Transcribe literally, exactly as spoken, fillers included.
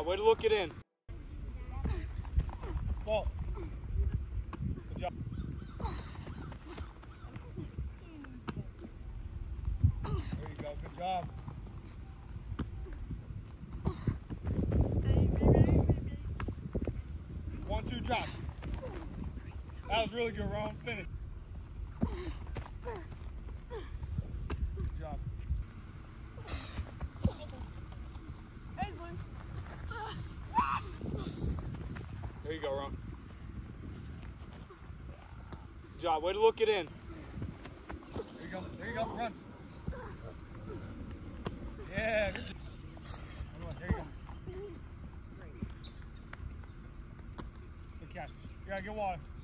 job. Way to look it in. Ball. Good job. There you go. Good job. One, two, drop. That was really good, Ron. Finish. Good job. There you go, Ron. Good job. Way to look it in. There you go. There you go. Run. Yeah. Good job. There you go. Good catch. You gotta get water.